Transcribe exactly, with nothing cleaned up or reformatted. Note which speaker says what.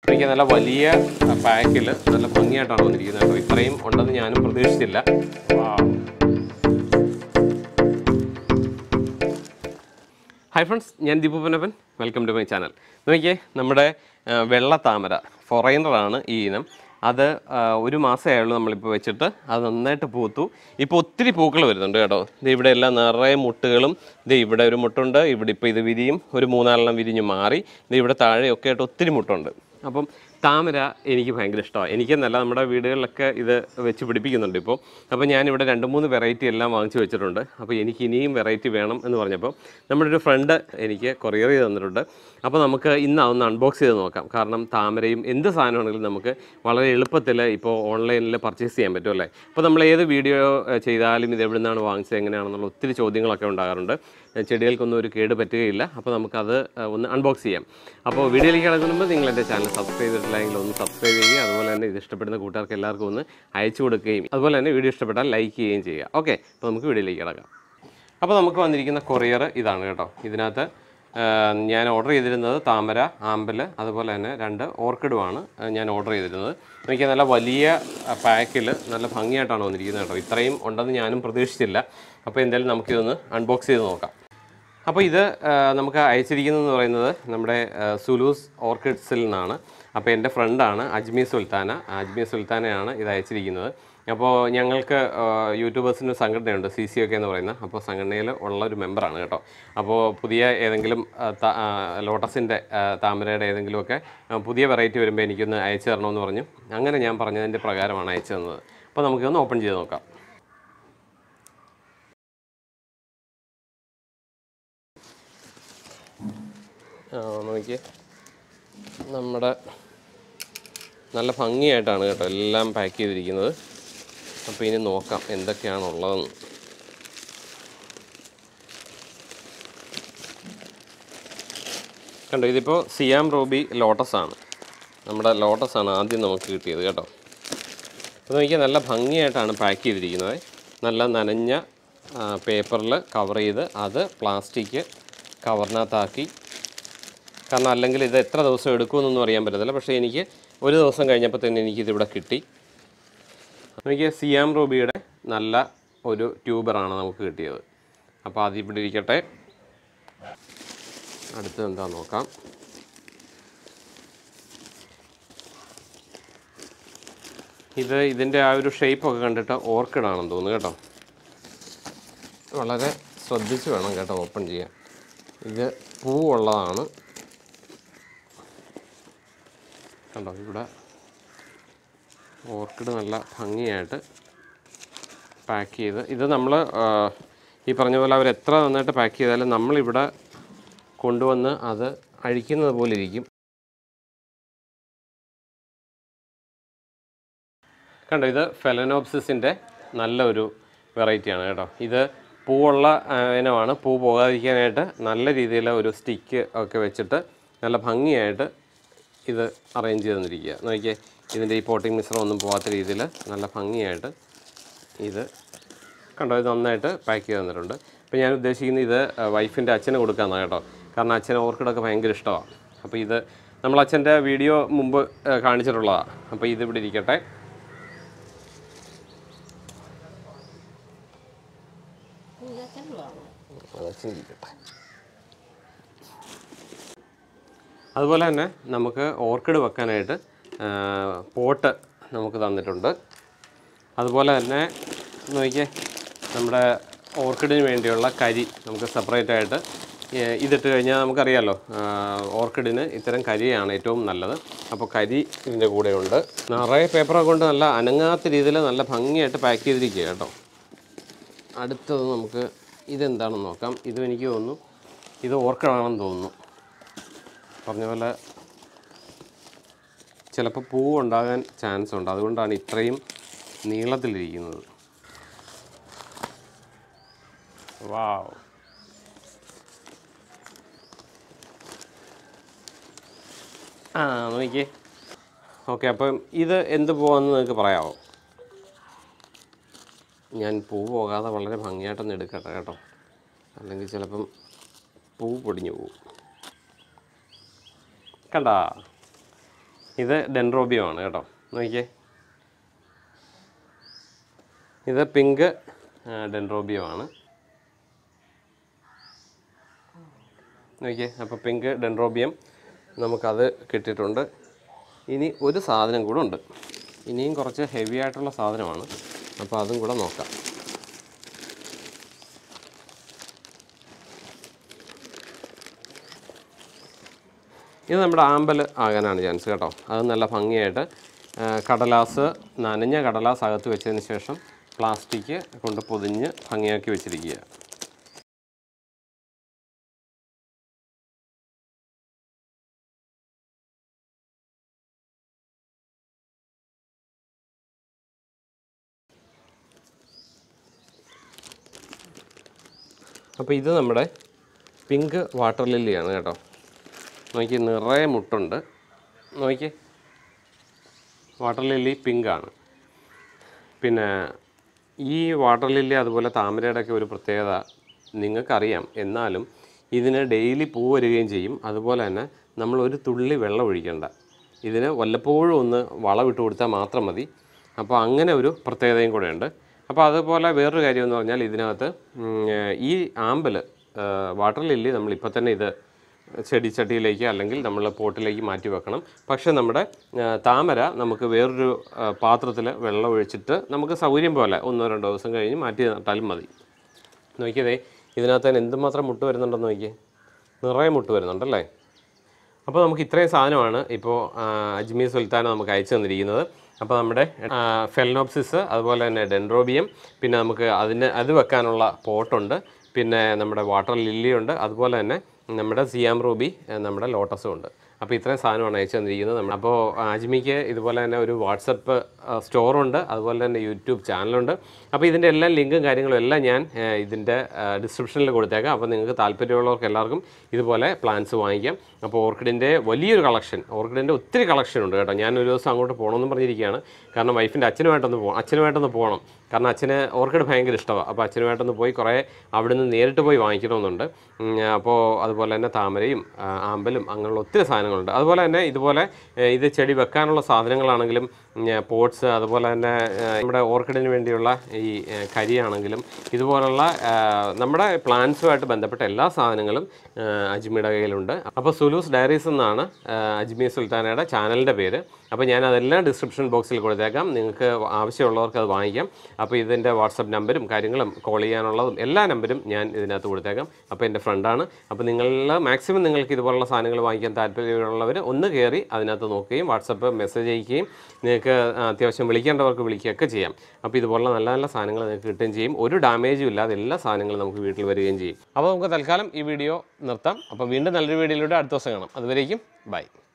Speaker 1: എനിക്ക് നല്ല വലിയ പാക്കിൽ നല്ല ഭംഗിയായിട്ടാണ് വന്നിരിക്കുന്നത് കേട്ടോ. ഇത്രയും ഉണ്ടെന്ന് ഞാനും പ്രതീക്ഷിച്ചില്ല. ഹായ് ഫ്രണ്ട്സ്, ഞാൻ Deepu Panappan. Welcome to my channel. നോക്കിയേ, നമ്മുടെ വെള്ള താമര ഫോറൈനറാണ് ഈ ഇനം. അത് ഒരു മാസമേ ആയുള്ളൂ നമ്മളിപ്പോൾ വെച്ചിട്ട്. അത് നന്നായിട്ട് പൂത്തു. ഇപ്പോൾ ഒത്തിരി പൂക്കൾ വരുന്നുണ്ട് കേട്ടോ. ഇത് ഇവിടെ എല്ലാം നിറയെ മുട്ടുകളും. ഇത് ഇവിടെ ഒരു മുട്ടുണ്ട്, ഇവിടെ ഇപ്പോൾ ഇത് വിരിയും, ഒരു മൂന്നാലെണ്ണം വിരിഞ്ഞ് മാറി. ഇത് ഇവിടെ താഴെയൊക്കെ ആയിട്ട് ഒത്തിരി മുട്ടുണ്ട്. അപ്പം താമര എനിക്ക് ഭയങ്കര ഇഷ്ടമാണ്. എനിക്കെന്നല്ല, നമ്മുടെ വീടുകളിലൊക്കെ ഇത് വെച്ച് പിടിപ്പിക്കുന്നുണ്ട് ഇപ്പോൾ. അപ്പോൾ ഞാനിവിടെ രണ്ട് മൂന്ന് വെറൈറ്റി എല്ലാം വാങ്ങിച്ചു വെച്ചിട്ടുണ്ട്. അപ്പോൾ എനിക്ക് ഇനിയും വെറൈറ്റി വേണം എന്ന് പറഞ്ഞപ്പോൾ നമ്മുടെ ഒരു ഫ്രണ്ട് എനിക്ക് കൊറിയർ ചെയ്ത് തന്നിട്ടുണ്ട്. അപ്പോൾ നമുക്ക് ഇന്ന് അതൊന്ന് അൺബോക്സ് ചെയ്ത് നോക്കാം. കാരണം താമരയും എന്ത് സാധനമാണെങ്കിലും നമുക്ക് വളരെ എളുപ്പത്തിൽ ഇപ്പോൾ ഓൺലൈനിൽ പർച്ചേസ് ചെയ്യാൻ പറ്റും അല്ലേ. അപ്പോൾ നമ്മൾ ഏത് വീഡിയോ ചെയ്താലും ഇത് എവിടെ നിന്നാണ് വാങ്ങിച്ചത്, എങ്ങനെയാണെന്നുള്ള ഒത്തിരി ചോദ്യങ്ങളൊക്കെ ഉണ്ടാകാറുണ്ട്. ചെടികൾക്കൊന്നും ഒരു കേട് പറ്റുകയില്ല. അപ്പോൾ നമുക്കത് ഒന്ന് അൺബോക്സ് ചെയ്യാം. അപ്പോൾ വീഡിയോയിലേക്ക് കിടക്കുമ്പോൾ നിങ്ങൾ എൻ്റെ ചാനൽ സബ്സ്ക്രൈബ് ചെയ്തിട്ടില്ലെങ്കിൽ ഒന്ന് സബ്സ്ക്രൈബ് ചെയ്യുക. അതുപോലെ തന്നെ ഇത് ഇഷ്ടപ്പെടുന്ന കൂട്ടുകാർക്ക് എല്ലാവർക്കും ഒന്ന് അയച്ചു കൊടുക്കുകയും അതുപോലെ തന്നെ വീഡിയോ ഇഷ്ടപ്പെട്ടാൽ ലൈക്ക് ചെയ്യുകയും ചെയ്യുക. ഓക്കെ, അപ്പോൾ നമുക്ക് വീഡിയോയിലേക്ക് കിടക്കാം. അപ്പോൾ നമുക്ക് വന്നിരിക്കുന്ന കൊറിയർ ഇതാണ് കേട്ടോ. ഇതിനകത്ത് ഞാൻ ഓർഡർ ചെയ്തിരുന്നത് താമര, ആമ്പൽ, അതുപോലെ തന്നെ രണ്ട് ഓർക്കിഡുമാണ് ഞാൻ ഓർഡർ ചെയ്തിരുന്നത്. എനിക്ക് നല്ല വലിയ പാക്കിൽ നല്ല ഭംഗിയായിട്ടാണ് വന്നിരിക്കുന്നത് കേട്ടോ. ഇത്രയും ഉണ്ടെന്ന് ഞാനും പ്രതീക്ഷിച്ചില്ല. അപ്പോൾ എന്തായാലും നമുക്കിതൊന്ന് അൺബോക്സ് ചെയ്ത് നോക്കാം. അപ്പോൾ ഇത് നമുക്ക് അയച്ചിരിക്കുന്നതെന്ന് പറയുന്നത് നമ്മുടെ സുലൂസ് ഓർക്കിഡ്സിൽ നിന്നാണ്. അപ്പോൾ എൻ്റെ ഫ്രണ്ടാണ് അജ്മി സുൽത്താന. അജ്മി സുൽത്താനയാണ് ഇത് അയച്ചിരിക്കുന്നത്. അപ്പോൾ ഞങ്ങൾക്ക് യൂട്യൂബേഴ്സിന് സംഘടനയുണ്ട്, സി സി ഒക്കെ എന്ന് പറയുന്ന. അപ്പോൾ സംഘടനയിൽ ഉള്ള ഒരു മെമ്പറാണ് കേട്ടോ. അപ്പോൾ പുതിയ ഏതെങ്കിലും ലോട്ടസിൻ്റെ താമരയുടെ ഏതെങ്കിലുമൊക്കെ പുതിയ വെറൈറ്റി വരുമ്പോൾ എനിക്കൊന്ന് അയച്ചു തരണമെന്ന് പറഞ്ഞു. അങ്ങനെ ഞാൻ പറഞ്ഞതിൻ്റെ പ്രകാരമാണ് അയച്ചു തന്നത്. അപ്പോൾ നമുക്കൊന്ന് ഓപ്പൺ ചെയ്ത് നോക്കാം. നോക്കി, നമ്മുടെ നല്ല ഭംഗിയായിട്ടാണ് കേട്ടോ എല്ലാം പാക്ക് ചെയ്തിരിക്കുന്നത്. അപ്പോൾ ഇനി നോക്കാം എന്തൊക്കെയാണുള്ളതെന്ന്. കണ്ടോ, ഇതിപ്പോൾ സിയാം റൂബി ലോട്ടസാണ്. നമ്മുടെ ലോട്ടസാണ് ആദ്യം നമുക്ക് കിട്ടിയത് കേട്ടോ. അപ്പോൾ നോക്കിയാൽ നല്ല ഭംഗിയായിട്ടാണ് പാക്ക് ചെയ്തിരിക്കുന്നത്. നല്ല നനഞ്ഞ പേപ്പറിൽ കവർ ചെയ്ത് അത് പ്ലാസ്റ്റിക് കവറിനകത്താക്കി. കാരണം അല്ലെങ്കിൽ ഇത് എത്ര ദിവസം എടുക്കുമെന്നൊന്നും അറിയാൻ പറ്റത്തില്ല. പക്ഷേ എനിക്ക് ഒരു ദിവസം കഴിഞ്ഞപ്പോൾ തന്നെ എനിക്കിതിവിടെ കിട്ടി. എനിക്ക് സിയാം റൂബിയുടെ നല്ല ഒരു ട്യൂബറാണ് നമുക്ക് കിട്ടിയത്. അപ്പോൾ അതിവിടെ ഇരിക്കട്ടെ. അടുത്തത് എന്താ നോക്കാം. ഇത് ഇതിൻ്റെ ആ ഒരു ഷേപ്പൊക്കെ കണ്ടിട്ട് ഓർക്കിഡാണെന്ന് തോന്നുന്നു കേട്ടോ. വളരെ ശ്രദ്ധിച്ച് വേണം കേട്ടോ ഓപ്പൺ ചെയ്യാൻ. ഇത് പൂവുള്ളതാണ് കണ്ടോ. ഇവിടെ ഓർക്കിഡ് നല്ല ഭംഗിയായിട്ട് പാക്ക് ചെയ്ത്, ഇത് നമ്മൾ ഈ പറഞ്ഞ പോലെ അവർ എത്ര നന്നായിട്ട് പാക്ക് ചെയ്താലും നമ്മളിവിടെ കൊണ്ടുവന്ന് അത് അഴിക്കുന്നത് പോലെ ഇരിക്കും. കണ്ടോ, ഇത് ഫെലനോപ്സിസിൻ്റെ നല്ലൊരു വെറൈറ്റിയാണ് കേട്ടോ. ഇത് പൂവുള്ള ഇനമാണ്. പൂ പോകാതിരിക്കാനായിട്ട് നല്ല രീതിയിൽ ഒരു സ്റ്റിക്ക് ഒക്കെ വെച്ചിട്ട് നല്ല ഭംഗിയായിട്ട് ഇത് അറേഞ്ച് ചെയ്ത് തന്നിരിക്കുക. നോക്കിയേ, ഇതിൻ്റെ ഈ പോട്ടിംഗ് മിശ്രം ഒന്നും പോകാത്ത രീതിയിൽ നല്ല ഭംഗിയായിട്ട് ഇത് കണ്ടോ, ഇത് നന്നായിട്ട് പാക്ക് ചെയ്ത് തന്നിട്ടുണ്ട്. അപ്പോൾ ഞാൻ ഉദ്ദേശിക്കുന്നത് ഇത് വൈഫിൻ്റെ അച്ഛന് കൊടുക്കാമെന്നാണ് കേട്ടോ. കാരണം അച്ഛന് ഓർക്കിഡൊക്കെ ഭയങ്കര ഇഷ്ടമാണ്. അപ്പോൾ ഇത് നമ്മൾ അച്ഛൻ്റെ വീഡിയോ മുമ്പ് കാണിച്ചിട്ടുള്ളതാണ്. അപ്പോൾ ഇതിവിടെ ഇരിക്കട്ടെ. ഇരിക്കട്ടെ. അതുപോലെ തന്നെ നമുക്ക് ഓർക്കിഡ് വെക്കാനായിട്ട് പോട്ട് നമുക്ക് തന്നിട്ടുണ്ട്. അതുപോലെ തന്നെ നോക്കിയേ, നമ്മുടെ ഓർക്കിഡിന് വേണ്ടിയുള്ള കരി നമുക്ക് സെപ്പറേറ്റ് ആയിട്ട് ഇതിട്ട് കഴിഞ്ഞാൽ നമുക്കറിയാമല്ലോ, ഓർക്കിഡിന് ഇത്തരം കരിയാണ് ഏറ്റവും നല്ലത്. അപ്പോൾ കരി ഇതിൻ്റെ കൂടെയുണ്ട്. നിറയെ പേപ്പറൊക്കെ കൊണ്ട് നല്ല അനങ്ങാത്ത രീതിയിൽ നല്ല ഭംഗിയായിട്ട് പാക്ക് ചെയ്തിരിക്കുക കേട്ടോ. അടുത്തത് നമുക്ക് ഇതെന്താണെന്ന് നോക്കാം. ഇതും എനിക്ക് തോന്നുന്നു ഇത് ഓർക്കിഡാണെന്ന് തോന്നുന്നു. പറഞ്ഞ പോലെ ചിലപ്പോൾ പൂവ് ഉണ്ടാകാൻ ചാൻസ് ഉണ്ട്. അതുകൊണ്ടാണ് ഇത്രയും നീളത്തിലിരിക്കുന്നത്. വാവ്, ആ നോക്കിയേ. ഓക്കെ, അപ്പം ഇത് എന്ത് പൂവാണെന്ന് നിങ്ങൾക്ക് പറയാമോ? ഞാൻ പൂ പോകാതെ വളരെ ഭംഗിയായിട്ടൊന്ന് എടുക്കട്ടെ കേട്ടോ, അല്ലെങ്കിൽ ചിലപ്പം പൂ പൊടിഞ്ഞു പോകും. കണ്ടാ, ഇത് ഡെൻഡ്രോബിയമാണ് കേട്ടോ. നോക്കിയേ, ഇത് പിങ്ക് ഡെൻഡ്രോബിയമാണ്. നോക്കിയേ, അപ്പോൾ പിങ്ക് ഡെൻഡ്രോബിയം നമുക്കത് കിട്ടിയിട്ടുണ്ട്. ഇനി ഒരു സാധനം കൂടെ ഉണ്ട്. ഇനിയും കുറച്ച് ഹെവി ആയിട്ടുള്ള സാധനമാണ്, അപ്പോൾ അതും കൂടെ നോക്കാം. ഇത് നമ്മുടെ ആമ്പൽ ആകാനാണ് ചാൻസ് കേട്ടോ. അത് നല്ല ഭംഗിയായിട്ട് കടലാസ്, നനഞ്ഞ കടലാസ് അകത്ത് വെച്ചതിന് ശേഷം പ്ലാസ്റ്റിക് കൊണ്ട് പൊതിഞ്ഞ് ഭംഗിയാക്കി വെച്ചിരിക്കുക. അപ്പോൾ ഇത് നമ്മുടെ പിങ്ക് വാട്ടർ ലില്ലിയാണ് കേട്ടോ. നോക്കി, നിറയെ മുട്ടുണ്ട്. നോക്കി, വാട്ടർ ലില്ലി പിങ്കാണ്. പിന്നെ ഈ വാട്ടർ ലില്ലി അതുപോലെ താമരയുടെയൊക്കെ ഒരു പ്രത്യേകത നിങ്ങൾക്കറിയാം. എന്നാലും ഇതിന് ഡെയിലി പൂ വരികയും ചെയ്യും. അതുപോലെ തന്നെ നമ്മൾ ഒരു തുള്ളി വെള്ളം ഒഴിക്കേണ്ട. ഇതിന് വല്ലപ്പോഴും ഒന്ന് വളമിട്ട് കൊടുത്താൽ മാത്രം മതി. അപ്പോൾ അങ്ങനെ ഒരു പ്രത്യേകതയും കൂടെ ഉണ്ട്. അപ്പോൾ അതുപോലെ വേറൊരു കാര്യം എന്ന് പറഞ്ഞാൽ ഇതിനകത്ത് ഈ ആമ്പൽ വാട്ടർ ലില്ലി നമ്മളിപ്പോൾ തന്നെ ഇത് ചെടിച്ചട്ടിയിലേക്ക് അല്ലെങ്കിൽ നമ്മൾ പോട്ടിലേക്ക് മാറ്റി വെക്കണം. പക്ഷേ നമ്മുടെ താമര നമുക്ക് വേറൊരു പാത്രത്തിൽ വെള്ളം ഒഴിച്ചിട്ട് നമുക്ക് സൗകര്യം പോലെ ഒന്നോ രണ്ടോ ദിവസം കഴിഞ്ഞ് മാറ്റി നട്ടാലും മതി. നോക്കിയതേ, ഇതിനകത്ത് തന്നെ എന്തുമാത്രം മുട്ട് വരുന്നുണ്ടെന്ന് നോക്കിയേ, നിറയെ മുട്ട് വരുന്നുണ്ടല്ലേ. അപ്പോൾ നമുക്ക് ഇത്രയും സാധനമാണ് ഇപ്പോൾ അജ്മീർ സുൽത്താന നമുക്ക് അയച്ചു തന്നിരിക്കുന്നത്. അപ്പോൾ നമ്മുടെ ഫെലനോപ്സിസ്, അതുപോലെ തന്നെ ഡെൻഡ്രോബിയം, പിന്നെ നമുക്ക് അതിന് അത് വെക്കാനുള്ള പോട്ടുണ്ട്, പിന്നെ നമ്മുടെ വാട്ടർ ലില്ലിയുണ്ട്, അതുപോലെ തന്നെ നമ്മുടെ സിയാം റൂബി, നമ്മുടെ ലോട്ടസും ഉണ്ട്. അപ്പോൾ ഇത്രയും സാധനമാണ് അയച്ചു തന്നിരിക്കുന്നത്. നമ്മൾ അപ്പോൾ അജ്മിക്ക് ഇതുപോലെ തന്നെ ഒരു വാട്സപ്പ് സ്റ്റോറുണ്ട്, അതുപോലെ തന്നെ യൂട്യൂബ് ചാനലുണ്ട്. അപ്പോൾ ഇതിൻ്റെ എല്ലാ ലിങ്കും കാര്യങ്ങളും എല്ലാം ഞാൻ ഇതിൻ്റെ ഡിസ്ക്രിപ്ഷനിൽ കൊടുത്തേക്കാം. അപ്പോൾ നിങ്ങൾക്ക് താല്പര്യമുള്ളവർക്ക് എല്ലാവർക്കും ഇതുപോലെ പ്ലാന്റ്സ് വാങ്ങിക്കാം. അപ്പോൾ ഓർക്കിഡിൻ്റെ വലിയൊരു കളക്ഷൻ, ഓർക്കിഡിൻ്റെ ഒത്തിരി കളക്ഷൻ ഉണ്ട് കേട്ടോ. ഞാൻ ഒരു ദിവസം അങ്ങോട്ട് പോകണമെന്നും പറഞ്ഞിരിക്കുകയാണ്. കാരണം വൈഫിൻ്റെ അച്ഛനുമായിട്ടൊന്ന് പോകണം അച്ഛനുമായിട്ടൊന്ന് പോകണം കാരണം അച്ഛന് ഓർക്കിഡ് ഭയങ്കര ഇഷ്ടമാണ്. അപ്പോൾ അച്ഛനുമായിട്ടൊന്ന് പോയി കുറേ അവിടെ നിന്ന് നേരിട്ട് പോയി വാങ്ങിക്കണമെന്നുണ്ട്. അപ്പോൾ അതുപോലെ തന്നെ താമരയും ആമ്പലും അങ്ങനെയുള്ള ഒത്തിരി സാധനങ്ങളുണ്ട്. അതുപോലെ തന്നെ ഇതുപോലെ ഇത് ചെടി വെക്കാനുള്ള സാധനങ്ങളാണെങ്കിലും പോട്ട്സ്, അതുപോലെ തന്നെ നമ്മുടെ ഓർക്കിഡിന് വേണ്ടിയുള്ള ഈ കരിയാണെങ്കിലും ഇതുപോലുള്ള നമ്മുടെ പ്ലാന്റ്സുമായിട്ട് ബന്ധപ്പെട്ട എല്ലാ സാധനങ്ങളും അജ്മിയുടെ കയ്യിലുണ്ട്. അപ്പോൾ സുലൂസ് ഡയറീസ് എന്നാണ് അജ്മീർ സുൽത്താനയുടെ ചാനലിൻ്റെ പേര്. അപ്പോൾ ഞാൻ അതെല്ലാം ഡിസ്ക്രിപ്ഷൻ ബോക്സിൽ കൊടുത്തേക്കാം. നിങ്ങൾക്ക് ആവശ്യമുള്ളവർക്ക് അത് വാങ്ങിക്കാം. അപ്പോൾ ഇതിൻ്റെ വാട്സപ്പ് നമ്പരും കാര്യങ്ങളും കോൾ ചെയ്യാനുള്ളതും എല്ലാ നമ്പരും ഞാൻ ഇതിനകത്ത് കൊടുത്തേക്കാം. അപ്പോൾ എൻ്റെ ഫ്രണ്ടാണ്. അപ്പോൾ നിങ്ങൾ മാക്സിമം നിങ്ങൾക്ക് ഇതുപോലുള്ള സാധനങ്ങൾ വാങ്ങിക്കാൻ താല്പര്യമുള്ളവർ ഒന്ന് കയറി അതിനകത്ത് നോക്കുകയും വാട്സപ്പ് മെസ്സേജ് അയക്കുകയും നിങ്ങൾക്ക് അത്യാവശ്യം വിളിക്കേണ്ടവർക്ക് വിളിക്കുകയൊക്കെ ചെയ്യാം. അപ്പോൾ ഇതുപോലുള്ള നല്ല നല്ല സാധനങ്ങൾ നിങ്ങൾക്ക് കിട്ടുകയും ചെയ്യും. ഒരു ഡാമേജും ഇല്ലാതെ എല്ലാ സാധനങ്ങളും നമുക്ക് വീട്ടിൽ വരികയും ചെയ്യും. അപ്പോൾ നമുക്ക് തൽക്കാലം ഈ വീഡിയോ നിർത്താം. അപ്പോൾ വീണ്ടും നല്ലൊരു വീഡിയോയിലൂടെ അടുത്ത ദിവസം കാണാം. അതുവരേക്കും ബൈ.